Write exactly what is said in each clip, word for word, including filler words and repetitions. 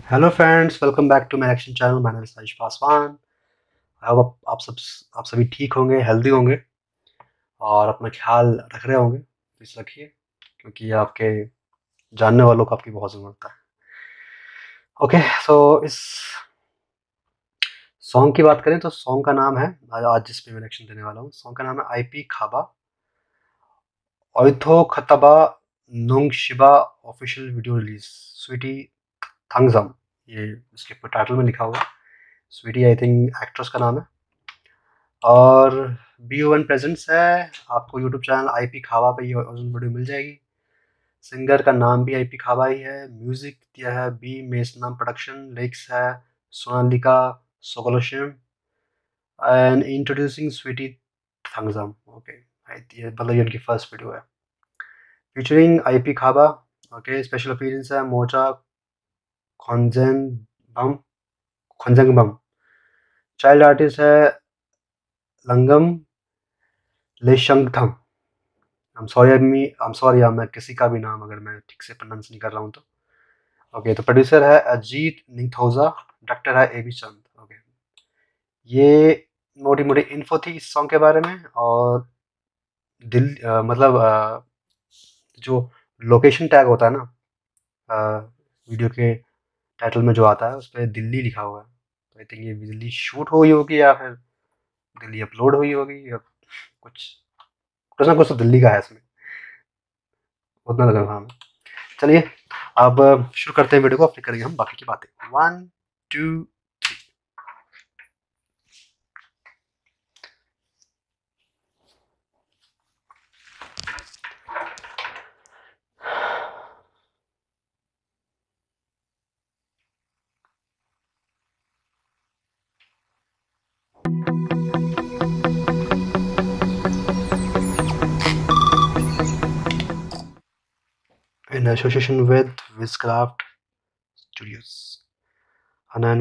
Hello friends, welcome back to my action channel. My name is Sajish Paswan. I hope आप सब आप सभी ठीक होंगे, हेल्दी होंगे और अपना ख्याल रख रहे होंगे। प्लीज रखिए, क्योंकि ये आपके जानने वालों को आपकी बहुत ज़रूरत है। ओके, सो इस सॉन्ग की बात करें तो सॉन्ग का नाम है, आज जिस पे मैं एक्शन देने वाला हूँ, सॉन्ग का नाम है आई पी खाबा ओइथो खतबा नुंग शिबा official video release Sweety Thangjam. ये इसके टाइटल में लिखा हुआ है। स्वीटी आई थिंक एक्ट्रेस का नाम है और बी ओ वन प्रेजेंट्स है। आपको यूट्यूब चैनल आई पी खाबा पे ये वीडियो मिल जाएगी। सिंगर का नाम भी आई पी खाबा ही है। म्यूजिक दिया है बी मेसनाम प्रोडक्शन। लिरिक्स है सोनालिका सोगलोशियम and introducing Sweety Thangjam. Okay, ये मतलब ये उनकी फर्स्ट वीडियो है featuring I P Khaba. Okay, special appearance है मोचा खोंजेंबम खोंजेंगबम। चाइल्ड आर्टिस्ट है Langam Leishangthem. I am sorry me I am sorry मैं किसी का भी नाम अगर मैं ठीक से प्रोनाउंस नहीं कर रहा हूँ तो। ओके, तो प्रोड्यूसर है अजीत निथौजा, डायरेक्टर है ए बी चंद। ओके, ये मोटी मोटी इन्फो थी इस सॉन्ग के बारे में। और दिल अ, मतलब अ, जो लोकेशन टैग होता है ना, अ, वीडियो के टाइटल में जो आता है उस पर दिल्ली लिखा हुआ है। तो आई थिंक ये दिल्ली शूट हुई होगी या फिर दिल्ली अपलोड हुई होगी या कुछ कुछ ना कुछ तो दिल्ली का है इसमें, उतना तो कंफर्म है। चलिए अब शुरू करते हैं वीडियो को, फिर करेंगे हम बाकी की बातें। One two in association with Wizcraft Studios. Hanani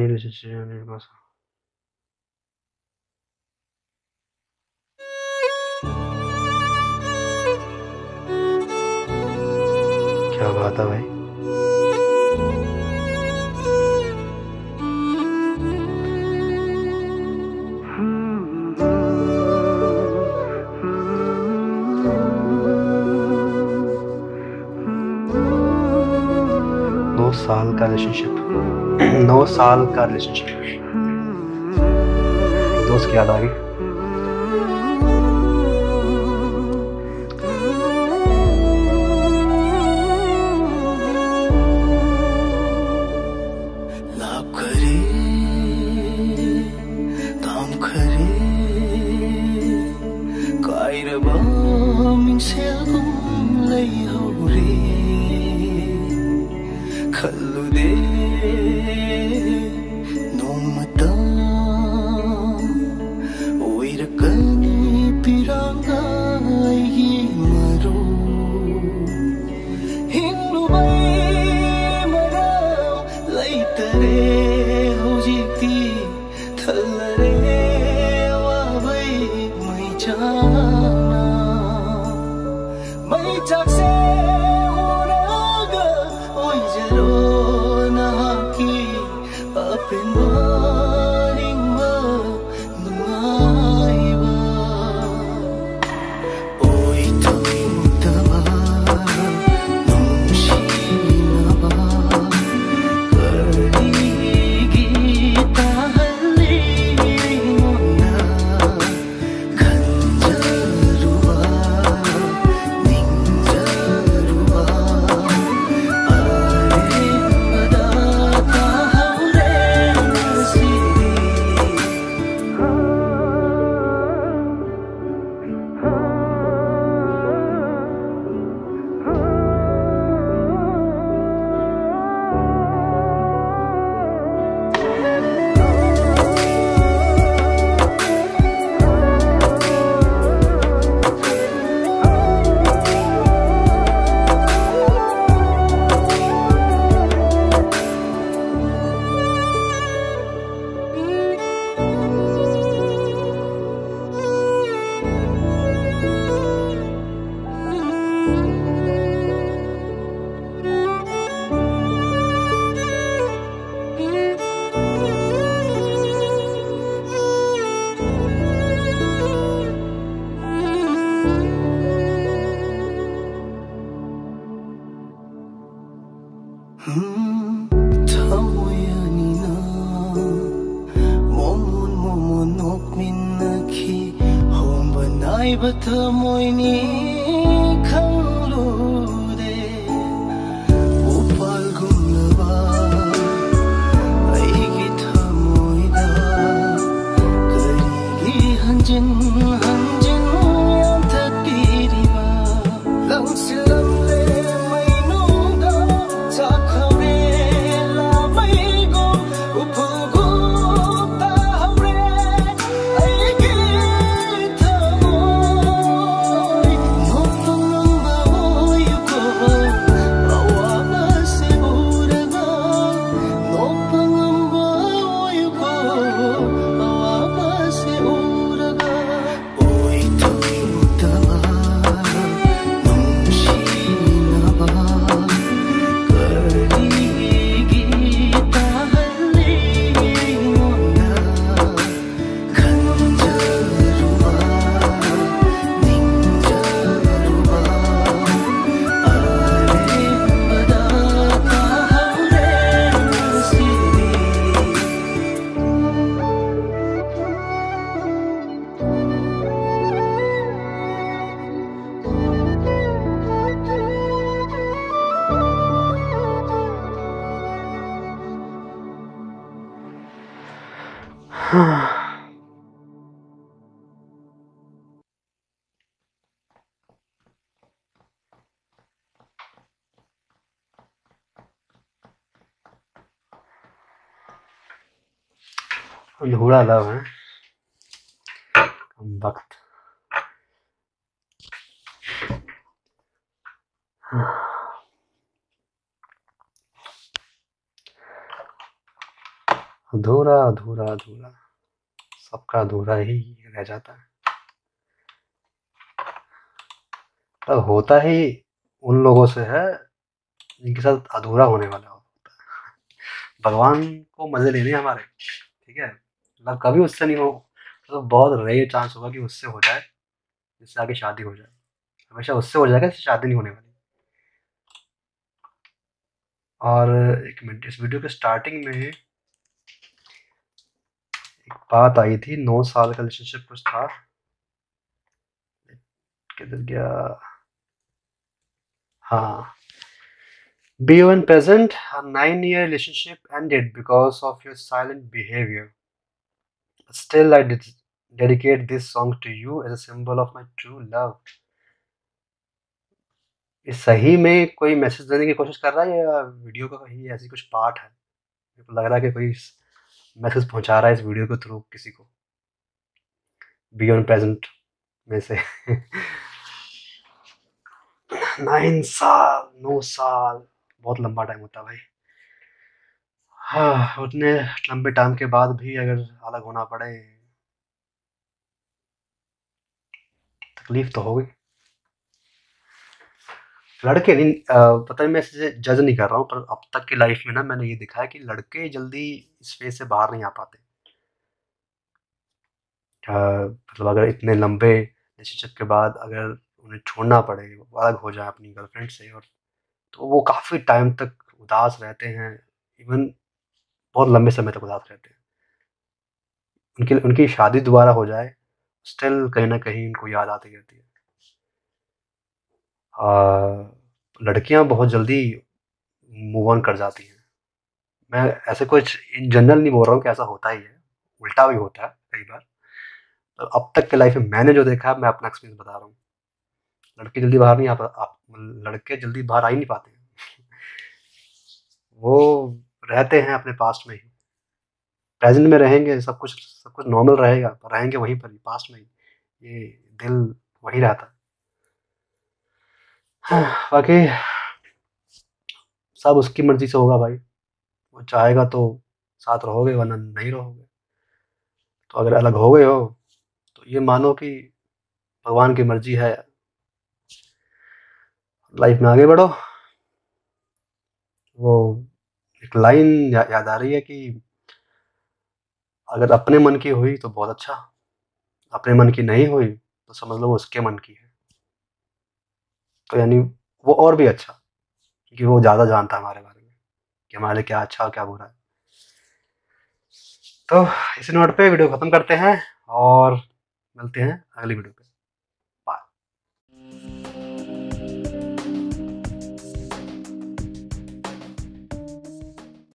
क्या बात है भाई। नौ साल का रिलेशनशिप नौ साल का रिलेशनशिप दोस्त की याद आ गई। खल्लुदे नोमता ओइरकनी पिरांगा आइगी मरो हिंगलुबै मराव लैतरे हौजिक्ति थल्लरे वाबै मैचाना मैचाक्से ꯅꯨꯡꯁꯤꯕ ꯊꯃꯣꯏꯅꯤ ꯈꯪꯂꯨꯗꯦ ꯎꯄꯥꯜꯒꯨꯝꯂꯕ ꯑꯩꯒꯤ ꯊꯃꯣꯏꯗ ꯀꯔꯤꯒꯤ ꯍꯟꯖꯤꯟ ꯍꯟꯖꯤꯟ ꯌꯥꯟꯊꯠꯄꯤꯔꯤꯕ ꯂꯪꯁꯤꯜꯂꯝꯂꯦ ꯃꯩꯅꯨꯡꯗ ꯆꯥꯛꯈꯧꯔꯦ ꯂꯥꯃꯩꯒꯨꯝ ꯎꯐꯨꯜꯒꯨꯝ ꯇꯥꯍꯧꯔꯦ ꯑꯩꯒꯤ ꯊꯃꯣꯏ ꯅꯣꯛꯄ ꯉꯝꯕ ꯑꯣꯏꯌꯨꯀꯣ ꯑꯋꯥꯕꯁꯦ ꯎꯔꯒ ꯅꯣꯛꯄ ꯉꯝꯕ ꯑꯣꯏꯌꯨꯀꯣ ꯑꯋꯥꯕꯁꯦ ꯎꯔꯒ ꯑꯣꯏꯊꯣꯛꯇꯕ ꯅꯨꯡꯁꯤꯅꯕ ꯀꯔꯤꯒꯤ ꯇꯥꯍꯜꯂꯤ ꯑꯩꯉꯣꯟꯗ ꯈꯟꯖꯔꯨꯕ ꯅꯤꯡꯖꯔꯨꯕ ꯑꯔꯦꯝꯕꯗ ꯇꯥꯍꯧꯔꯦ ꯉꯁꯤꯗꯤ अधूरा लव है कम वक्त। अधूरा अधूरा अधूरा सबका अधूरा ही रह जाता है। तो होता ही उन लोगों से है जिनके साथ अधूरा होने वाला होता है। भगवान को मजे लेने हैं हमारे, ठीक है। मतलब कभी उससे नहीं हो तो बहुत रेयर चांस होगा कि उससे हो जाए जिससे आगे शादी हो जाए। हमेशा उससे हो जाएगा जिससे शादी नहीं होने वाली। और एक मिनट, इस वीडियो के स्टार्टिंग में एक बात आई थी, नौ साल का रिलेशनशिप कुछ था, किधर गया, हाँ, be even present, a nine year relationship ended because of your silent behavior. But still I did dedicate this song to you as a symbol of my true love. इस सही में कोई मैसेज देने की कोशिश कर रहा है या वीडियो का कहीं ऐसी कुछ पार्ट है? मेरे को लग रहा है कि कोई मैसेज पहुंचा रहा है इस वीडियो के थ्रू किसी को, बियॉन्ड प्रेजेंट में से। नाइन साल नौ साल बहुत लंबा टाइम होता है भाई। हाँ, उतने लंबे टाइम के बाद भी अगर अलग होना पड़े तकलीफ तो होगी। लड़के नहीं, अ, पता नहीं, मैं इसे जज नहीं कर रहा हूँ, पर अब तक की लाइफ में ना मैंने ये देखा है कि लड़के जल्दी इस फेज से बाहर नहीं आ पाते। अ, मतलब अगर इतने लंबे रिलेशनशिप के बाद अगर उन्हें छोड़ना पड़े, अलग हो जाए अपनी गर्लफ्रेंड से, और तो वो काफ़ी टाइम तक उदास रहते हैं, इवन बहुत लंबे समय तक उदास रहते हैं। उनकी उनकी शादी दोबारा हो जाए स्टिल कहीं ना कहीं उनको याद आती रहती है। अ, लड़कियां बहुत जल्दी मूव ऑन कर जाती हैं। मैं ऐसे कुछ इन जनरल नहीं बोल रहा हूँ कि ऐसा होता ही है, उल्टा भी होता है कई बार। तो अब तक के लाइफ में मैंने जो देखा है, मैं अपना एक्सपीरियंस बता रहा हूँ। लड़के जल्दी बाहर नहीं आ पा आप लड़के जल्दी बाहर आ ही नहीं पाते हैं। वो रहते हैं अपने पास्ट में ही, प्रेजेंट में रहेंगे, सब कुछ सब कुछ नॉर्मल रहेगा, पर रहेंगे वहीं पर ही, पास्ट में ही। ये दिल वहीं रहता है। हाँ, बाकी सब उसकी मर्जी से होगा भाई। वो चाहेगा तो साथ रहोगे, वरना नहीं रहोगे। तो अगर अलग हो गए हो तो ये मानो कि भगवान की मर्जी है, लाइफ में आगे बढ़ो। वो एक लाइन या, याद आ रही है कि अगर अपने मन की हुई तो बहुत अच्छा, अपने मन की नहीं हुई तो समझ लो वो उसके मन की है। तो यानी वो और भी अच्छा, क्योंकि वो ज़्यादा जानता है हमारे बारे में कि हमारे लिए क्या अच्छा और क्या बुरा है। तो इसी नोट पे वीडियो ख़त्म करते हैं और मिलते हैं अगली वीडियो पे।